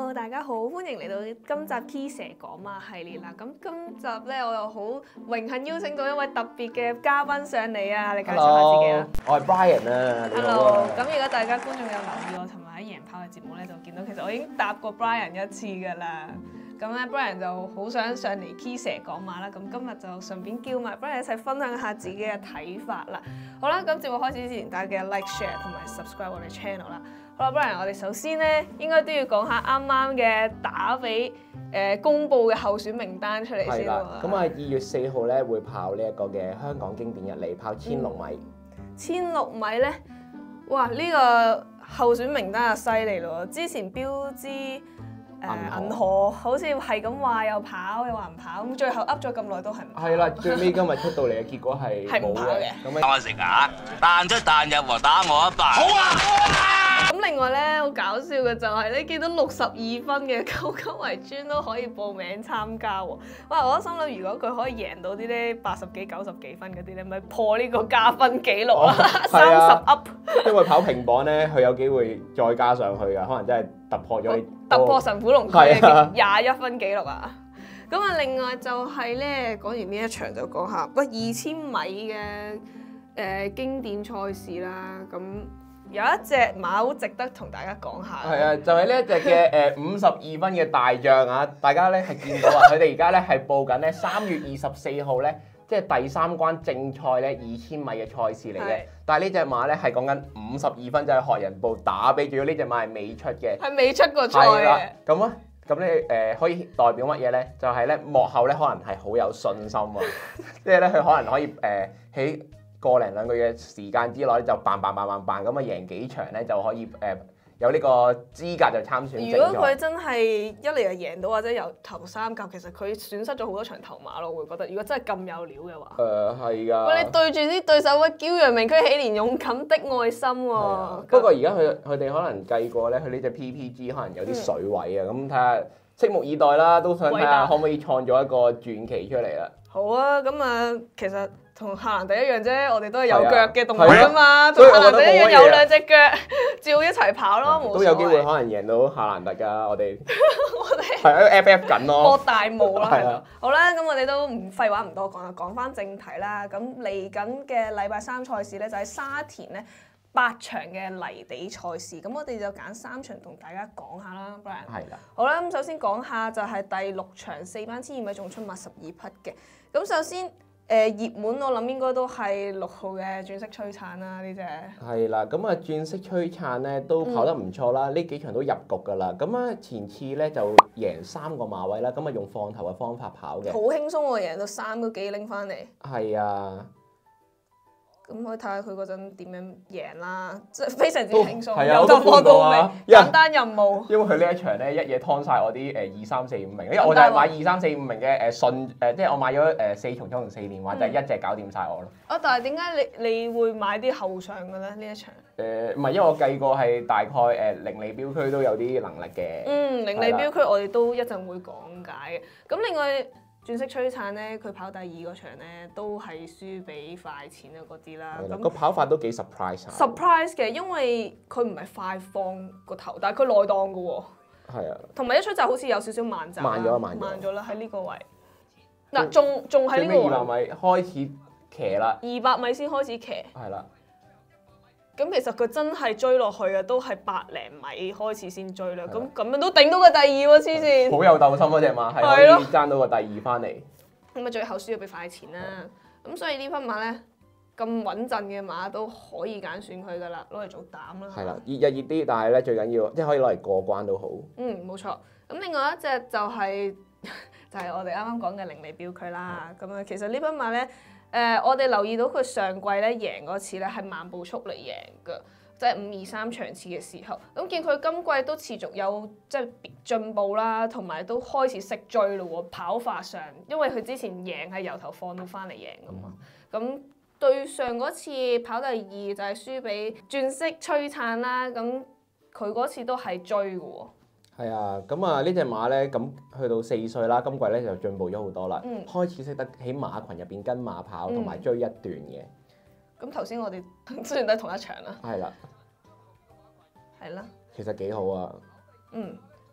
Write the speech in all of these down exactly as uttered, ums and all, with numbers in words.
Hello， 大家好，歡迎嚟到今集 Key 蛇講馬系列啦。咁今集咧，我又好榮幸邀請到一位特別嘅嘉賓上嚟啊！你介紹下自己啦。 我係 Brian 啊。 Hello， 咁而家大家觀眾有留意我尋日喺贏跑嘅節目咧，就見到其實我已經答過 Brian 一次㗎啦。咁咧 Brian 就好想上嚟 Key 蛇講馬啦。咁今日就順便叫埋 Brian 一齊分享下自己嘅睇法啦。好啦，咁節目開始之前，大家記得 like、share 同埋 subscribe 我哋 channel 啦。好啦 ，Brian， 我哋首先咧應該都要講下啱啱嘅打比誒、呃、公佈嘅候選名單出嚟先喎。 咁啊，二月四號咧會跑呢一個嘅香港經典日嚟，跑千六米。 千六米咧，哇！呢、這個候選名單就犀利咯。之前標誌誒銀河好似係咁話又跑又話唔跑，咁最後噏咗咁耐都係唔跑。 係啦，最尾今日出到嚟嘅結果係係唔跑嘅。 咁我食啊，彈出彈入喎，打我一巴。好啊！ 咁另外咧，好搞笑嘅就係你見到六十二分嘅高級圍專都可以報名參加喎。哇！我心諗，如果佢可以贏到啲咧八十幾、九十幾分嗰啲咧，咪破呢個加分紀錄啦，三十 up。 因為跑平磅咧，佢有機會再加上去㗎，可能真係突破咗突破神虎龍區嘅廿一分紀錄啊！咁啊，另外就係咧，講完呢一場就講下喂二千米嘅誒、呃、經典賽事啦，咁。有一隻馬好值得同大家講下。 係啊，就係呢一隻嘅誒五十二分嘅大將啊！大家咧係見到啊，佢哋而家咧係報緊咧三月二十四號咧，即係第三關正賽咧二千米嘅賽事嚟嘅。但係呢隻馬咧係講緊五十二分就係學人報打比，仲要呢隻馬係未出嘅。 係未出過賽嘅。 咁啊，咁咧誒可以代表乜嘢咧？就係、是、咧幕後咧可能係好有信心啊！即係咧佢可能可以誒喺。呃個零兩個月時間之內咧就棒棒棒棒棒咁啊贏幾場咧就可以誒、呃、有呢個資格就參選。 如果佢真係一嚟就贏到或者由頭三甲，其實佢損失咗好多場頭馬咯，我會覺得。如果真係咁有料嘅話， 誒係㗎。 喂，你對住啲對手喂，驕陽明區起連勇敢的愛心喎、啊。 不過而家佢佢哋可能計過咧，佢呢隻 P P G 可能有啲水位啊，咁睇下拭目以待啦，都想睇下可唔可以創造一個傳奇出嚟啦。 好啊，咁啊，其實同夏蘭特一樣啫，我哋都係有腳嘅動物㗎嘛，同夏蘭特一樣有兩隻腳，照一齊跑咯，冇所謂。 都有機會可能贏到夏蘭特㗎，我哋我哋係喺度 F F 緊咯， 博大霧啦，係啦。好啦，咁我哋都唔廢話唔多講啦，講翻正題啦。咁嚟緊嘅禮拜三賽事咧，就喺沙田咧八場嘅泥地賽事，咁我哋就揀三場同大家講下啦 ，Brian。係啦。好啦，咁首先講下就係第六場四班千二米仲出馬十二匹嘅。咁首先，誒、呃、熱門我諗應該都係六號嘅鑽色璀璨啦，呢隻。係啦，咁啊鑽色璀璨咧都跑得唔錯啦，呢、嗯、幾場都入局㗎啦。咁啊前次咧就贏三個馬位啦，咁啊用放頭嘅方法跑嘅。 好輕鬆喎，贏到三個幾拎翻嚟。 係啊。 咁可以睇下佢嗰陣點樣贏啦，即係非常之輕鬆， 由頭放到尾，簡單任務。 因為佢呢一場咧一嘢劏晒我啲誒二三四五名，因為我就係買二三四五名嘅誒順誒，即係我買咗誒四重彩同四連環，就係一隻搞掂晒我咯。 啊！但係點解你你會買啲後上嘅咧？呢一場？ 誒唔係，因為我計過係大概誒零利標區都有啲能力嘅。 嗯，零利標區我哋都一陣會講解嘅。咁另外。鑽色璀璨咧，佢跑第二嗰場咧，都係輸俾快錢啊嗰啲啦。咁個跑法都幾 surprise 啊 ！surprise 嘅，因為佢唔係快放個頭，但係佢內檔嘅喎。係啊。同埋一出就好似有少少慢走。 慢咗，慢咗。 慢咗啦，喺呢個位。嗱，仲仲喺呢個位。 二百米開始騎啦。 二百米先開始騎。係啦。咁其實佢真係追落去嘅，都係百零米開始先追啦。咁咁樣都頂到個第二喎，黐線！ 好有鬥心嗰隻馬，係可以爭到個第二翻嚟。 咁啊，最後輸咗俾快錢啦。咁所以呢匹馬咧，咁穩陣嘅馬都可以揀選佢噶啦，攞嚟做膽啦。係啦， 熱日熱啲，但係咧最緊要即係可以攞嚟過關都好。 嗯，冇錯。咁另外一隻就係、是、就係我哋啱啱講嘅零利標區啦。咁啊，其實呢匹馬咧。誒、呃，我哋留意到佢上季咧贏嗰次咧係慢步速嚟贏嘅，即係五二三場次嘅時候。咁見佢今季都持續有即係進步啦，同埋都開始識追咯喎，跑法上，因為佢之前贏係由頭放到翻嚟贏噶嘛。咁、嗯、對上嗰次跑第二就係輸俾鑽色璀璨啦，咁佢嗰次都係追嘅喎。 係啊，咁啊呢隻馬咧，咁去到四歲啦，今季咧就進步咗好多啦，嗯、開始識得喺馬群入邊跟馬跑，同埋追一段嘅。 咁頭先我哋雖然都係同一場啦。 係啦。係啦。其實幾好啊。 嗯。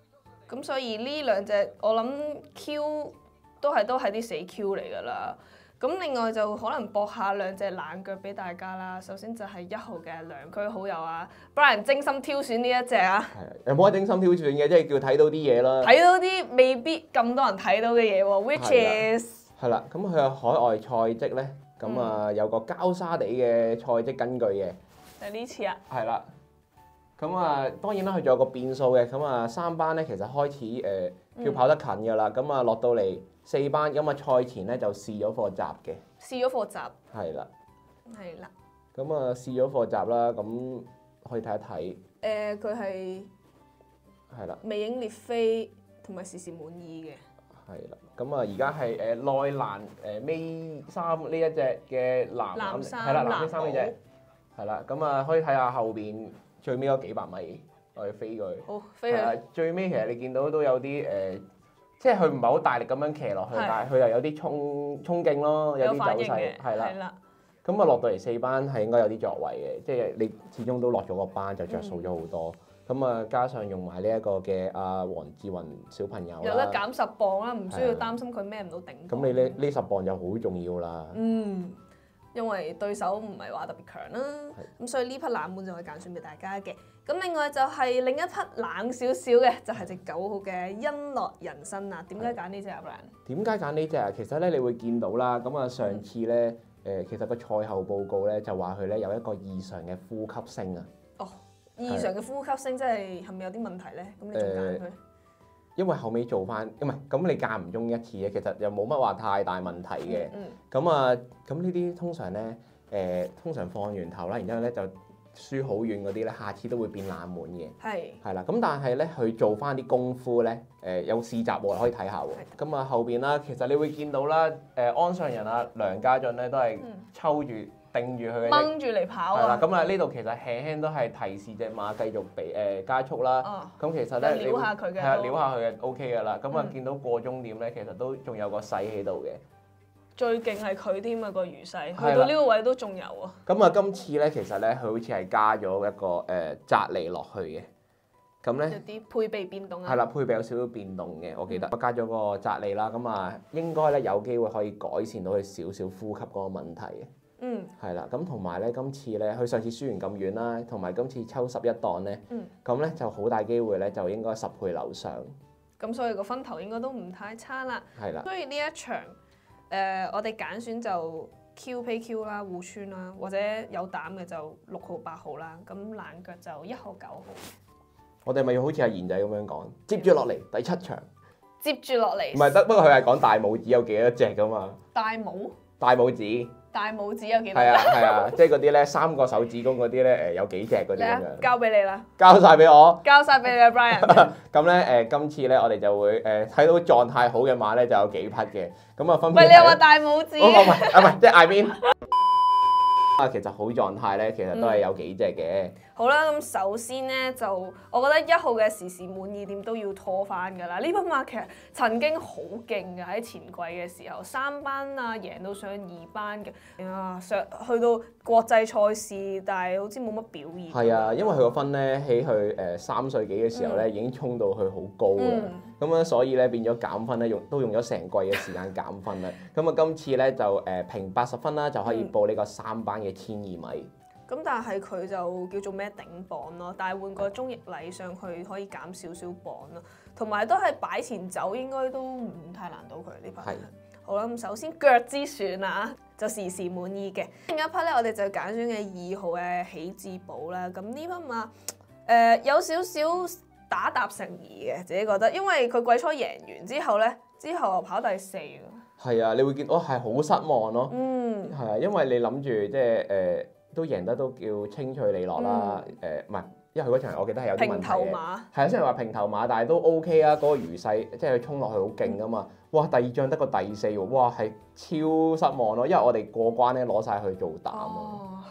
咁所以呢兩隻我諗 Q 都係都係啲死 Q 嚟㗎啦。咁另外就可能搏下兩隻冷腳俾大家啦。首先就係一號嘅良區好友啊 ，Brian 精心挑選呢一隻啊。 係啊，有冇得精心挑選嘅，即係叫睇到啲嘢啦。 睇到啲未必咁多人睇到嘅嘢喎，which is 係啦，咁佢嘅海外賽績咧，咁啊有個膠沙地嘅賽績根據嘅。 就呢次啊。 係啦。咁啊，當然啦，佢仲有個變數嘅。咁啊，三班咧其實開始誒叫跑得近㗎啦。咁啊落到嚟四班，咁啊賽前咧就試咗課習嘅。 試咗課習。 係啦。 係啦。 咁啊試咗課習啦，咁可以睇一睇。 誒，佢係係啦。 魅影烈飛同埋時時滿意嘅。 係啦。咁啊而家係誒內欄誒尾三呢一隻嘅藍藍，係啦藍尾三呢隻。係啦。咁啊可以睇下後邊。最尾嗰幾百米，我哋飛過去。 好，飛去。 最尾其實你見到都有啲誒、呃，即係佢唔係好大力咁樣騎落去，但係佢又有啲衝衝勁咯，有啲走勢，係啦。咁啊落到嚟四班係應該有啲作為嘅，即係你始終都落咗個班就着數咗好多。咁啊、嗯、加上用埋呢一個嘅阿黃志雲小朋友有得減十磅啦，唔需要擔心佢孭唔到頂。 咁你呢呢十磅就好重要啦。 嗯。因為對手唔係話特別強啦，咁所以呢匹冷門就可以揀選俾大家嘅。咁另外就係另一匹冷少少嘅，就係隻九號嘅欣樂人生啊。點解揀呢隻啊 Brian？ 點解揀呢隻啊？其實咧，你會見到啦。咁啊，上次咧，誒、呃，其實個賽後報告咧就話佢咧有一個異常嘅呼吸聲啊。 哦，異常嘅呼吸聲，即係係咪有啲問題咧？咁你仲揀佢？呃因為後尾做翻，唔係咁你間唔中一次嘅，其實又冇乜話太大問題嘅。咁、嗯、啊，咁呢啲通常咧，誒、呃、通常放完頭啦，然之後咧就輸好遠嗰啲咧，下次都會變冷門嘅。係。係啦，咁但係咧，佢做翻啲功夫咧，誒、呃、有試習喎，可以睇下喎。咁啊後邊啦，其實你會見到啦，誒、呃、安上人啊梁家俊咧都係抽住。嗯定住佢嘅， 掹住嚟跑啊！ 係啦，咁啊呢度其實輕輕都係提示隻馬繼續俾誒、呃、加速啦。咁、哦、其實咧， 撩下佢嘅， 係啊，撩下佢嘅 O K 㗎啦。咁啊、嗯、見到過終點咧，其實都仲有個勢喺度嘅。 最勁係佢添啊個餘勢，去到呢個位都仲有啊。 咁啊今次咧，其實咧佢好似係加咗一個誒扎尼落去嘅。咁咧有啲配備變動啊。 係啦，配備有少少變動嘅，我記得。我、嗯、加咗個扎尼啦，咁啊應該咧有機會可以改善到佢少少呼吸嗰個問題嘅。嗯，係啦，咁同埋咧，今次咧，佢上次輸完咁遠啦，同埋今次抽十一檔咧，咁咧、嗯、就好大機會咧，就應該十倍樓上。咁所以個分頭應該都唔太差啦。 係啦。 所以呢一場，誒、呃，我哋揀選就 Q P Q 啦、互村啦，或者有膽嘅就六號、八號啦。咁冷腳就一號、九號。 我哋咪要好似阿賢仔咁樣講，接住落嚟第七場。 接住落嚟。 唔係得，不過佢係講大拇指有幾多隻噶嘛？ 大拇？ 大拇指。 大拇指有幾多？ 係啊係啊，即係嗰啲咧三個手指公嗰啲咧誒有幾隻嗰啲咁樣。 交俾你啦。 交晒俾我。 交晒俾你啊 Brian。 咁咧誒，今次咧我哋就會誒睇到狀態好嘅馬咧就有幾匹嘅，咁啊分別。 喂，你又話大拇指？ 唔係啊唔係，即係 I mean 啊，其實好狀態咧，其實都係有幾隻嘅。 嗯好啦，咁首先咧就，我覺得一號嘅時時滿意點都要拖翻㗎啦。呢匹馬其實曾經好勁嘅喺前季嘅時候，三班啊贏到上二班嘅，啊上去到國際賽事，但係好似冇乜表現。 係啊，因為佢個分咧喺佢誒三歲幾嘅時候咧、嗯、已經衝到去好高啦，咁樣、嗯、所以咧變咗減分咧用都用咗成季嘅時間減分啦。咁啊今次咧就誒平八十分啦，就可以報呢個三班嘅千二米。 咁但係佢就叫做咩頂磅咯，但係換個中翼禮上去可以減少少磅咯，同埋都係擺前走應該都唔太難到佢呢匹。係。好啦，咁首先腳之選啊，就時時滿意嘅。另一匹咧，我哋就揀選嘅二號嘅喜智寶啦。咁呢匹馬誒、呃、有少少打搭成疑嘅，自己覺得，因為佢季初贏完之後咧，之後又跑第四喎。 係啊，你會見到係好失望咯。嗯。係啊，因為你諗住即係誒。呃都贏得都叫清脆利落啦，誒唔係，因為佢嗰場我記得係有啲問題嘅。平頭馬係啊，雖然話平頭馬，但係都 OK 啊，嗰、那個餘勢即係佢衝落去好勁噶嘛。哇，第二仗得個第四喎，哇係超失望咯，因為我哋過關咧攞晒去做膽啊。哦，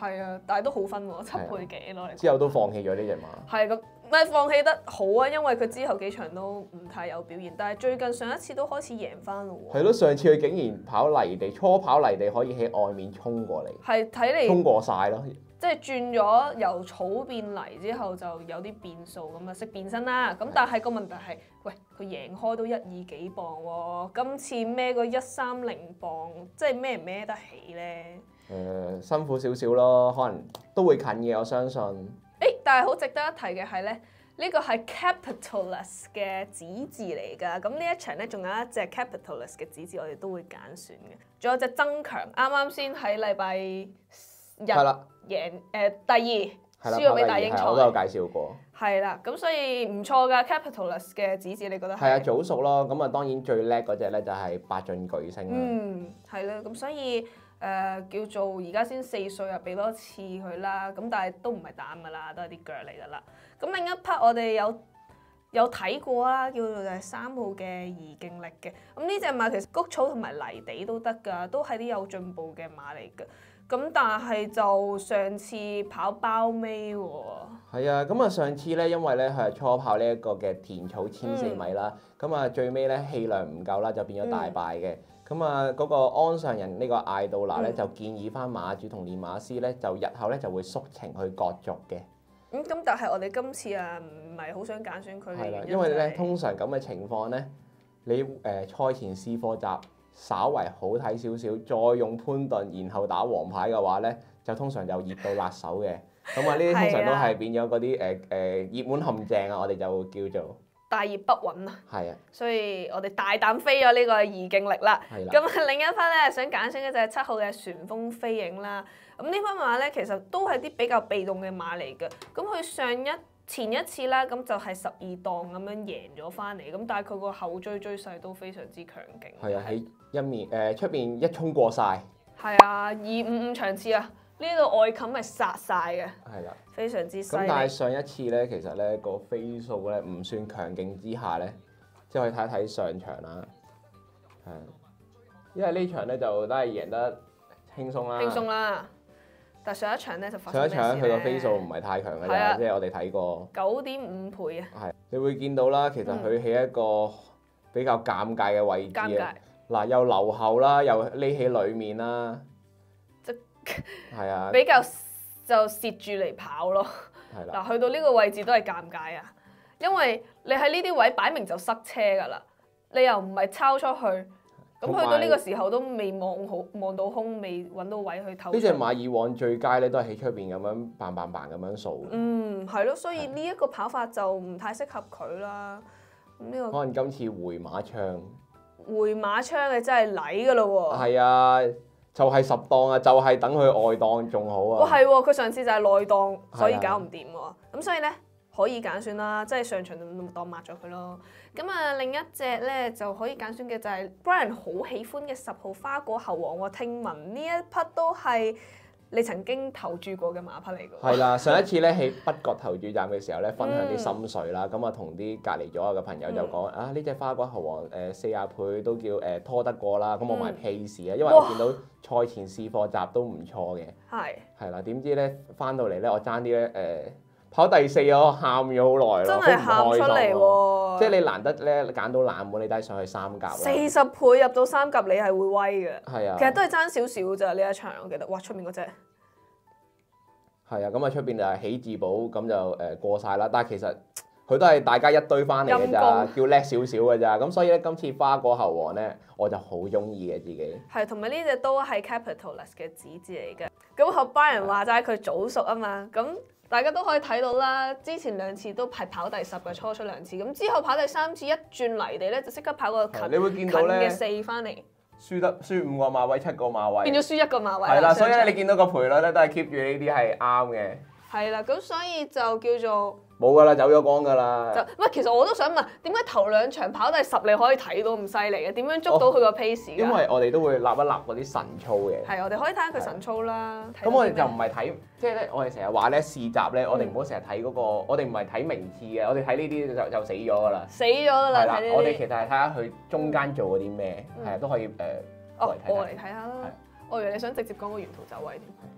係啊，但係都好分喎，七倍幾咯。 之後都放棄咗呢隻馬。 係咁，唔係放棄得好啊，因為佢之後幾場都唔太有表現，但係最近上一次都開始贏翻咯喎。 係咯，上次佢竟然跑泥地，初跑泥地可以喺外面衝過嚟， 係睇嚟衝過晒咯。 即係轉咗由草變泥之後就有啲變數咁啊，識變身啦。咁但係個問題係，喂佢贏開都一二幾磅喎，今次孭個一三零磅，即係孭唔孭得起咧？ 誒、呃、辛苦少少咯，可能都會近嘅，我相信。誒， 但係好值得一提嘅係咧，呢個係 Capitalist 嘅子字嚟㗎。咁呢一場咧，仲有一隻 Capitalist 嘅子字，我哋都會揀選嘅。仲有隻增強，啱啱先喺禮拜日贏誒、呃、第二，輸咗俾大英賽， 我都有介紹過。 係啦，咁所以唔錯㗎 Capitalist 嘅子字，你覺得係？ 係啊，早熟咯。咁啊，當然最叻嗰隻咧就係八進巨星啦。 嗯，係啦，咁所以。誒、呃、叫做而家先四歲啊，俾多次佢啦，咁但係都唔係膽噶啦，都係啲腳嚟噶啦。咁另一 part 我哋有有睇過啦，叫做就係三號嘅宜敬力嘅。咁呢隻馬其實谷草同埋泥地都得㗎，都係啲有進步嘅馬嚟㗎。咁但係就上次跑包尾喎。係啊，咁啊上次咧，因為咧佢係初跑呢一個嘅田草千四米啦，咁啊、嗯、最尾咧氣量唔夠啦，就變咗大敗嘅。咁啊嗰個鞍上人呢個艾杜拿咧就建議翻馬主同練馬師咧，就日後咧就會肅情去角逐嘅。 咁咁、嗯，但係我哋今次啊唔係好想揀選佢嘅原因、就係、 因為咧通常咁嘅情況咧，你誒賽、呃、前試課習稍為好睇少少，再用潘頓，然後打黃牌嘅話咧，就通常就熱到辣手嘅。咁啊呢啲通常都係變咗嗰啲誒誒熱門陷阱啊，我哋就叫做。大熱不穩啊！ 係啊， 所以我哋大膽飛咗呢個宜敬力啦。 係啦。 咁另一匹咧，想揀選嘅就係七號嘅旋風飛影啦。咁呢匹馬咧，其實都係啲比較被動嘅馬嚟嘅。咁佢上一前一次啦，咁就係十二檔咁樣贏咗翻嚟。咁但係佢個後追追勢都非常之強勁。 係啊，喺一面誒出邊一衝過晒。 係啊，二五五場次啊！呢度外冚係殺晒嘅， 係啦， 非常之犀利。 咁但係上一次咧，其實咧個飛數咧唔算強勁之下咧，即係可以睇一睇上場啦，係，因為呢場咧就都係贏得輕鬆啦， 輕鬆啦。但係上一場咧就發生咩事咧？上一場佢個飛數唔係太強嘅啫，即係我哋睇過九點五倍啊。 係，你會見到啦，其實佢喺一個比較尷尬嘅位置啊，嗱又留後啦，又匿喺裡面啦。係啊， 比較就蝕住嚟跑咯。係啦，嗱去到呢個位置都係尷尬啊，因為你喺呢啲位擺明就塞車㗎啦，你又唔係抄出去，咁去到呢個時候都未望好望到空，未揾到位去透。 呢隻馬以往最佳咧都係喺出邊咁樣棒棒棒咁樣掃。 嗯，係咯，所以呢一個跑法就唔太適合佢啦。咁呢個可能今次回馬槍， 回馬槍嘅真係禮㗎咯喎。 係啊。就係十檔啊，就係、是、等佢外檔仲好啊。 哇、哦，係喎，佢上次就係內檔，所以搞唔掂喎。咁所以咧可以揀選啦，即係上場就當抹咗佢咯。咁啊，另一隻咧就可以揀選嘅就係 Brian 好喜歡嘅十號花果猴王喎。聽聞呢一匹都係你曾經投注過嘅馬匹嚟㗎。 係啦，上一次咧喺北角投注站嘅時候咧，分享啲心水啦。咁啊、嗯，同啲隔離左右嘅朋友就講、嗯、啊，呢隻花果猴王誒四廿倍都叫誒、呃、拖得過啦。咁我買 pace 啊，因為我見到賽前試課集都唔錯嘅。係係啦，點知咧翻到嚟咧，我爭啲咧誒跑第四啊，我喊咗好耐咯， 真係喊出嚟喎！ 即係你難得咧揀到冷門，你都係上去三甲啦。 四十倍入到三甲，你係會威嘅。 係啊， 其實都係爭少少咋呢一場，我記得。哇！出面嗰隻係啊，咁啊出邊就係喜字寶，咁就誒過晒啦。但係其實佢都係大家一堆翻嚟嘅咋，叫叻少少嘅咋。咁所以咧，今次花果猴王咧，我就好中意嘅自己。係， 同埋呢隻都係 Capitalist 嘅子字嚟嘅。咁學班人話齋，佢早熟啊嘛，咁。大家都可以睇到啦，之前兩次都係跑第十嘅，初出兩次，咁之後跑第三次一轉泥地咧，就即刻跑個近， 你會見到近嘅四翻嚟， 輸得輸五個馬位，七個馬位， 變咗輸一個馬位。 係啦，所以咧你見到個賠率咧都係 keep 住呢啲係啱嘅。 係啦，咁所以就叫做冇噶啦，走咗光噶啦。 就喂，其實我都想問，點解頭兩場跑第十你可以睇到咁犀利嘅？點樣捉到佢個 pace 㗎？ 因為我哋都會立一立嗰啲神操嘅。 係，我哋可以睇下佢神操啦。 咁我哋就唔係睇，即係咧，我哋成日話咧試集咧，我哋唔好成日睇嗰個，我哋唔係睇名次嘅，我哋睇呢啲就就死咗㗎啦。 死咗㗎啦！ 係啦，我哋其實係睇下佢中間做嗰啲咩，係啊都可以誒。 哦，我嚟睇下啦。我以為你想直接講個沿途走位添。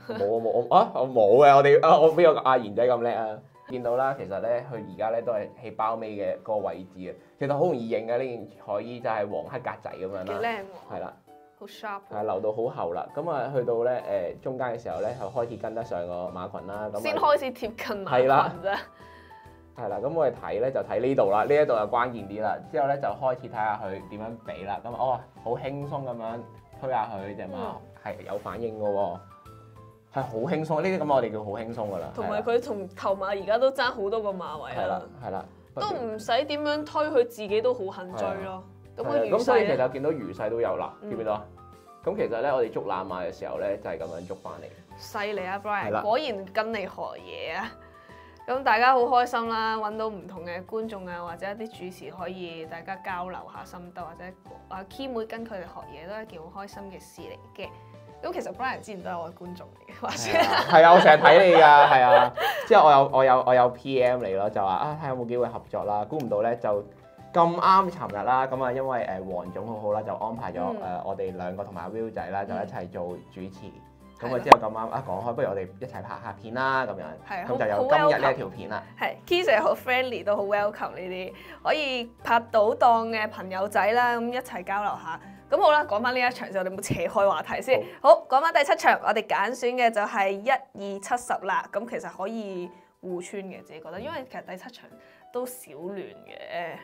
冇冇啊！我冇嘅，我哋啊，我邊有阿賢仔咁叻啊！見到啦，其實咧，佢而家咧都係喺包尾嘅嗰個位置嘅。其實好容易認嘅呢件彩衣就係黃黑格仔咁樣幾啦。 靚喎！ 係啦， 好 sharp。 係留到好後啦。咁啊，去到咧誒中間嘅時候咧，就開始跟得上個馬裙啦。咁先開始貼近馬係啦裙啫。 係啦，咁我哋睇咧就睇呢度啦，呢一度就關鍵啲啦。之後咧就開始睇下佢點樣比啦。咁哦，好輕鬆咁樣推下佢隻馬，係有反應嘅喎。係好輕鬆，呢啲咁我哋叫好輕鬆噶啦。 同埋佢同頭馬而家都爭好多個馬位係啦啦，， 係啦， 都唔使點樣推，佢自己都好肯追咯。咁個係咁所以其魚勢咧， 實見到魚勢都有啦，見唔見到啊？咁其實咧，我哋捉攬馬嘅時候咧，就係咁樣捉翻嚟。 犀利啊係啦 ，Brian！果然跟你學嘢啊！咁大家好開心啦，揾到唔同嘅觀眾啊，或者一啲主持可以大家交流下心得，或者阿 Key 妹跟佢哋學嘢都係一件好開心嘅事嚟嘅。咁其實 Brian 之前都係我嘅觀眾嚟嘅，或者係啊，我成日睇你㗎，係啊。之後我有我有我有 P M 你咯，就話啊睇下有冇機會合作啦。估唔到咧就咁啱尋日啦，咁啊因為誒黃總好好啦，就安排咗誒嗯我哋兩個同埋阿 Will 仔啦，就一齊做主持。咁啊係之後咁啱啊講開，不如我哋一齊拍下片啦咁樣。 係咁就有好今日 welcome 呢一條片啦。 係 Key 成好 friendly，都好 welcome 呢啲可以拍到檔嘅朋友仔啦，咁一齊交流下。咁好啦，講翻呢一場先，我哋冇扯開話題先。好，講翻第七場，我哋揀選嘅就係一二七十啦。咁其實可以互穿嘅，自己覺得，因為其實第七場都少亂嘅。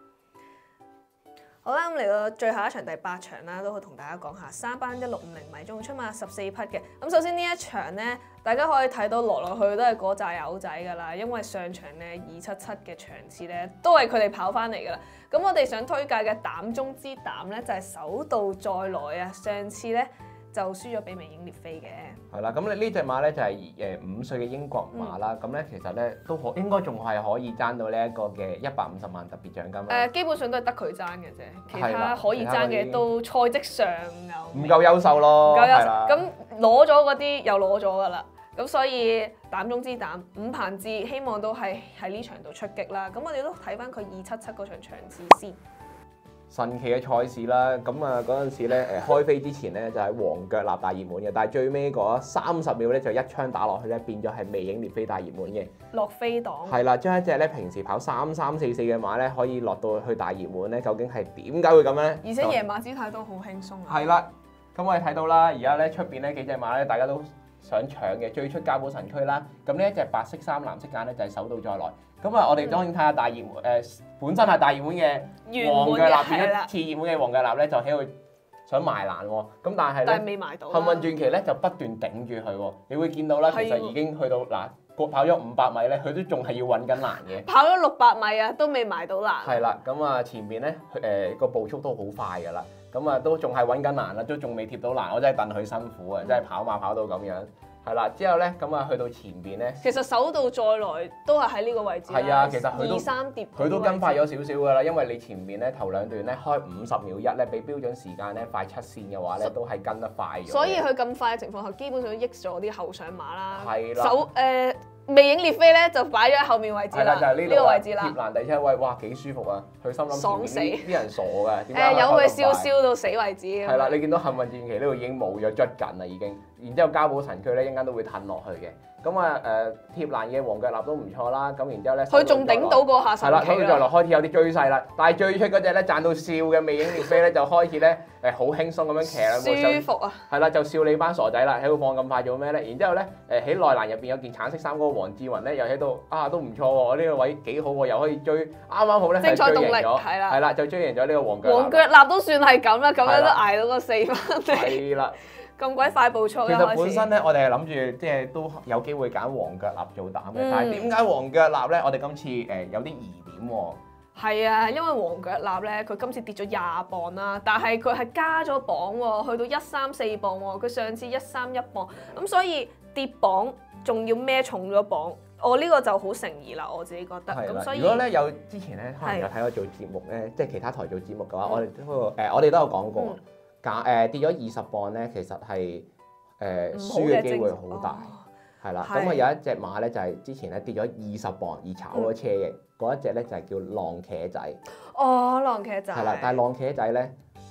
好啦，咁嚟到最後一場第八場啦，都可以同大家講下三班一六五零米總出馬十四匹嘅。咁首先呢一場呢，大家可以睇到來來去去都係嗰扎友仔㗎啦，因為上場咧二七七嘅場次咧都係佢哋跑翻嚟㗎啦。咁我哋想推介嘅膽中之膽咧就係首度再來啊，上次咧就輸咗俾微影列飛嘅。 係啦，咁你呢隻馬咧就係誒五歲嘅英國馬啦，咁咧、 嗯、 其實咧都可應該仲係可以爭到呢一個嘅一百五十萬特別獎金誒、 啦。 呃，基本上都係得佢爭嘅啫，其係啦他可以爭嘅都賽績上又唔夠優秀咯， 唔夠優秀， 係啦咁攞咗嗰啲又攞咗㗎啦。咁所以膽中之膽，伍鵬志希望都係喺呢場度出擊啦。咁我哋都睇翻佢二七七嗰場場次先。 神奇嘅賽事啦，咁啊嗰陣時咧誒開飛之前咧就係黃腳立大熱門嘅，但係最尾嗰三十秒咧就一槍打落去咧變咗係魅影烈飛大熱門嘅。 落飛檔。 係啦，將一隻咧平時跑三三四四嘅馬咧可以落到去大熱門咧，究竟係點解會咁咧？ 而且夜馬姿態都好輕鬆啊。 係啦，咁我哋睇到啦，而家咧出邊咧幾隻馬咧大家都想搶嘅，最出交寶神區啦。咁呢一隻白色衫藍色間咧就係首度再來。咁啊，我哋當然睇下大熱門誒、呃，本身係大熱門嘅黃腳立變一次熱門嘅黃腳立咧，就喺度想埋欄喎。咁但係咧， 但係未埋到。 幸運傳奇咧就不斷頂住佢喎。你會見到啦，其實已經去到嗱，跑咗五百米咧，佢都仲係要揾緊欄嘅。 跑咗六百米啊，都未埋到欄。 係啦，咁啊前面咧誒個步速都好快㗎啦，咁啊都仲係揾緊欄啦，都仲未貼到欄，我真係戥佢辛苦啊！真係跑馬跑到咁樣。係啦，之後咧咁啊去到前邊咧， 其實首度再來都係喺呢個位置啦。 係啊，其實佢都二三疊， 佢都跟快咗少少㗎啦，因為你前面咧頭兩段咧開五十秒一咧，比標準時間咧快七線嘅話咧，都係跟得快咗。 所以佢咁快嘅情況下，基本上都益咗啲後上馬啦。 係啦。 首誒魅影烈飛咧就擺咗喺後面位置啦， 係啦，就係呢呢個位置啦。 貼欄第七位，哇幾舒服啊！佢心諗爽死前面啲啲人傻㗎，點解誒有佢佢燒燒到死為止。 係啦，你見到幸運傳奇呢度已經冇咗捽緊啦，已經。然之後交寶神區咧，一陣間都會褪落去嘅。咁啊誒貼欄嘅黃腳立都唔錯啦。咁然之後咧， 佢仲頂到個下神係啦， 奇咁再落開始有啲追勢啦。但係最出嗰隻咧賺到笑嘅魅影烈飛咧，就開始咧誒好輕鬆咁樣騎兩步舒服啊！ 係啦，就笑你班傻仔啦，喺度放咁快做咩咧？然之後咧誒喺內欄入邊有件橙色衫嗰個黃志雲咧，又喺度啊都唔錯喎，呢個位幾好喎，又可以追啱啱好咧， 精彩動力係追贏咗， 係啦係啦，就追贏咗呢個黃腳立。 黃腳立都算係咁啦，咁樣都係啦捱到個四分嚟， 係啦。 咁鬼快步速嘅其實本開始。 身咧，我哋係諗住即係都有機會揀黃腳立做膽嘅， 嗯但係點解黃腳立咧？我哋今次誒有啲疑點喎。 係啊，因為黃腳立咧，佢今次跌咗廿磅啦，但係佢係加咗磅喎，去到一三四磅喎，佢上次一三一磅，咁所以跌磅仲要孭重咗磅，我呢個就好誠意啦，我自己覺得。 係啦， 咁所以如果咧有之前咧，可能有睇我做節目咧，即係其他台做節目嘅話，我哋都誒我哋都有講過， 嗯減誒跌咗二十磅咧，其實係誒唔好輸嘅機會徵好大。 哦係啦， 係咁啊有一隻馬咧就係之前咧跌咗二十磅而炒咗車嘅，嗰一隻咧就係叫浪茄仔。 哦，浪茄仔。 係啦，但係浪茄仔咧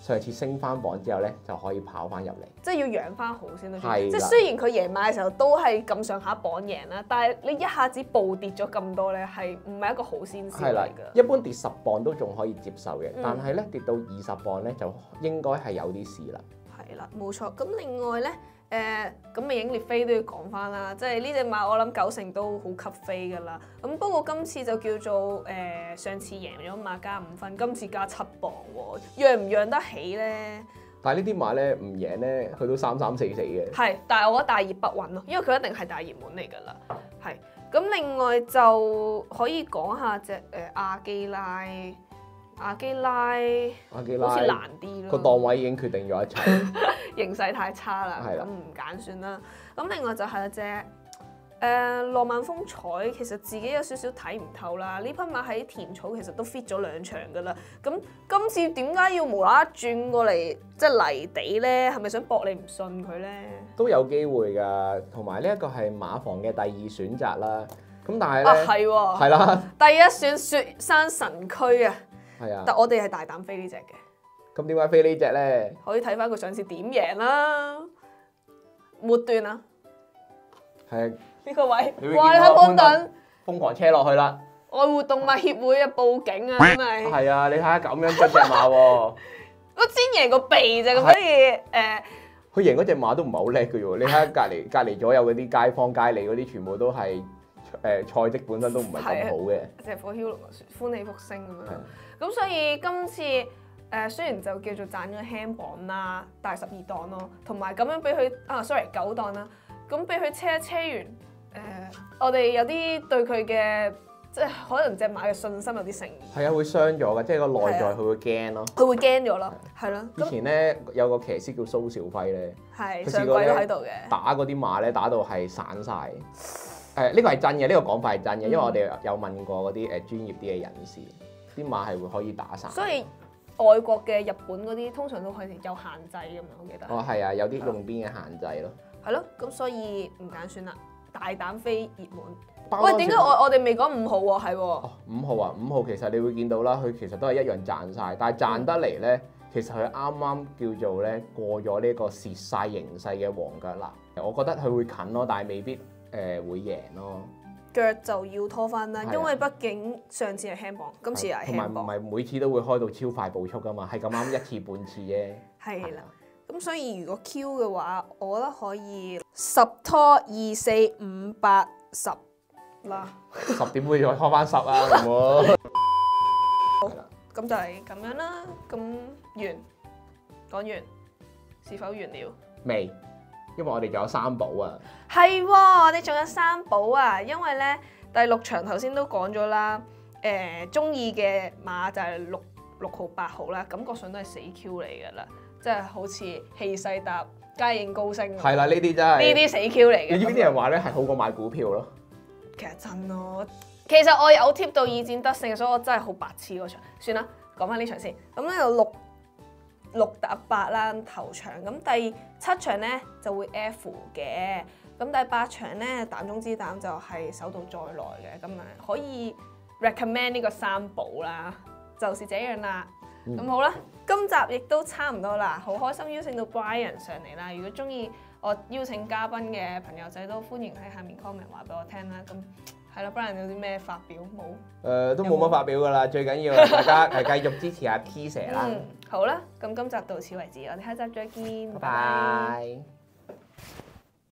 上次升翻磅之後咧，就可以跑翻入嚟。 即係要養翻好先得。 係即係雖然佢贏馬嘅時候都係咁上下磅贏啦，但係你一下子暴跌咗咁多咧，係唔係一個好先兆嚟係啦， 㗎？ 一般跌十磅都仲可以接受嘅， 嗯但係咧跌到二十磅咧就應該係有啲事啦。 係啦，冇錯。咁另外咧，誒咁美影烈飛都要講翻啦，即係呢只馬我諗九成都好吸飛㗎啦。咁不過今次就叫做誒、呃、上次贏咗馬加五分，今次加七磅喎，讓唔讓得起咧？ 但係呢啲馬咧唔贏咧，佢都三三四四嘅。 係，但係我覺得大熱不穩咯，因為佢一定係大熱門嚟㗎啦。係。咁另外就可以講下隻誒阿基拉。阿基拉， 阿基拉好似難啲咯。 個檔位已經決定咗一切， 形勢太差啦，咁唔揀算啦。咁另外就係隻誒浪漫風采，其實自己有少少睇唔透啦。呢匹馬喺田草其實都 fit 咗兩場噶啦。咁今次點解要無啦啦轉過嚟即係泥地咧？係咪想搏你唔信佢咧？ 都有機會㗎。同埋呢一個係馬房嘅第二選擇啦。咁但係啊咧， 係喎， 係啦， 第一選雪山神區啊！ 係啊， 但我哋係大膽飛呢隻嘅。 咁點解飛呢隻咧？ 可以睇翻佢上次點贏啦，末段啊， 係啊， 呢個位， 你會哇！你見到睇潘頓， 瘋狂車落去啦。 愛護動物協會啊，報警啊，真係。 係啊，你睇下咁樣出隻馬喎。 我先贏個鼻啫，咁所以誒， 佢贏嗰隻馬都唔係好叻嘅喎。你睇下隔離隔離左右嗰啲街坊街里嗰啲，全部都係誒賽績本身都唔係咁好嘅。 隻火梟龍歡喜福星咁樣。咁所以今次誒、呃、雖然就叫做賺咗輕磅啦，但係十二檔咯，同埋咁樣俾佢啊，sorry 九檔啦，咁俾佢車一車完誒、呃，我哋有啲對佢嘅即係可能隻馬嘅信心有啲成疑。 係啊，會傷咗嘅，即係個內在佢會驚咯。 佢會驚咗咯，係咯。 以前咧有個騎師叫蘇兆輝咧， 係佢上季都試過咧喺度嘅。 打嗰啲馬咧打到係散晒。誒呢個係真嘅，呢、呢個講法係真嘅，因為我哋有問過嗰啲誒專業啲嘅人士，啲馬係會可以打散。 所以外國嘅日本嗰啲通常都係有限制咁樣，我記得。 哦，係啊，有啲用邊嘅限制咯。 係咯，咁所以唔揀算啦，大膽飛熱門。 包喂，點解我我哋未講五號喎？係喎。 哦，五號啊，五號其實你會見到啦，佢其實都係一樣賺晒，但係賺得嚟咧，其實佢啱啱叫做咧過咗呢個蝕晒形勢嘅黃腳藍。我覺得佢會近咯，但係未必誒、呃、會贏咯。 腳就要拖翻啦， 係啊因為畢竟上次係輕磅，今次又係同埋唔輕磅。 係每次都會開到超快步速噶嘛，係咁啱一次半次啫。 係啦，咁所以如果 Q 嘅話，我覺得可以十拖二四五八十啦。 十點會再拖翻十啊，好唔好？ 咁就係咁樣啦。咁完講完，是否完了？ 未，因為我哋仲有三寶啊。 係喎，我哋仲有三寶啊，因為咧第六場頭先都講咗啦，誒中意嘅馬就係六六號八號啦，感覺上都係死 Q 嚟㗎啦，即係好似氣勢搭佳應高升。 係啦，呢啲真係呢啲死 Q 嚟嘅。 你知唔知啲人話咧係好過買股票咯？ 其實真咯，其實我有貼到二戰得勝，所以我真係好白痴嗰場。算啦，講翻呢場先。咁咧就六六搭八啦頭場，咁第七場咧就會 F 嘅，咁第八場咧膽中之膽就係手到再來嘅，咁啊可以 recommend 呢個三寶啦，就是這樣啦。咁、嗯、好啦，今集亦都差唔多啦，好開心邀請到 Brian 上嚟啦。如果中意我邀請嘉賓嘅朋友仔都歡迎喺下面 comment 話俾我聽啦。咁係啦 ，Brian 有啲咩發表冇？誒、 呃，都冇乜發表噶啦，最緊要大家係繼續支持下 T 蛇啦。 嗯，好啦，咁今集到此為止，我哋下集再見， 拜拜。